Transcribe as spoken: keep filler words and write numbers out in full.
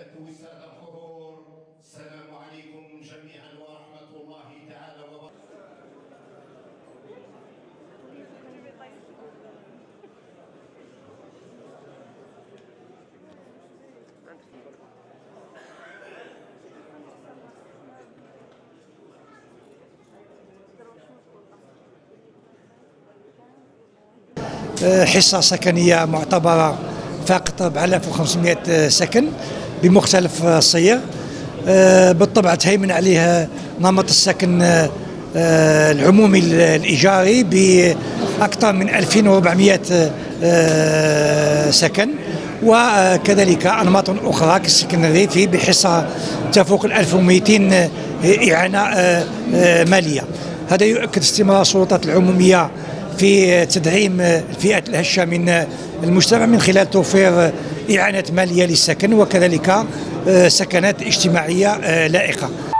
وبركاته. السادة الحضور، السلام عليكم جميعا ورحمة الله تعالى وبركاته. حصة سكنية معتبرة فاقت أربعة آلاف وخمسمائة سكن بمختلف الصيغ. بالطبع تهيمن عليها نمط السكن العمومي الإيجاري بأكثر من ألفين وأربعمائة سكن، وكذلك أنماط أخرى كالسكن الريفي بحصة تفوق ألف ومئتين إعانة مالية. هذا يؤكد استمرار السلطات العمومية في تدعيم الفئات الهشة من المجتمع من خلال توفير إعانات مالية للسكن وكذلك سكنات اجتماعية لائقة.